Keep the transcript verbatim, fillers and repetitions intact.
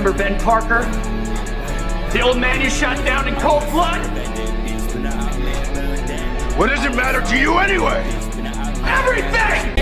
remember Ben Parker? The old man you shot down in cold blood? What does it matter to you anyway? Everything!